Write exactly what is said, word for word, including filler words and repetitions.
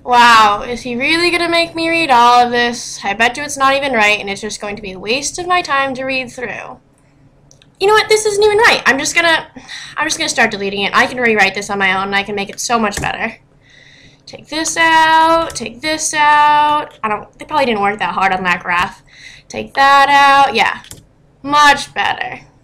Wow, is he really going to make me read all of this? I bet you it's not even right, and it's just going to be a waste of my time to read through. You know what? This isn't even right. I'm just gonna, I'm just gonna start deleting it. I can rewrite this on my own, and I can make it so much better. Take this out. Take this out. I don't. They probably didn't work that hard on that graph. Take that out. Yeah, much better.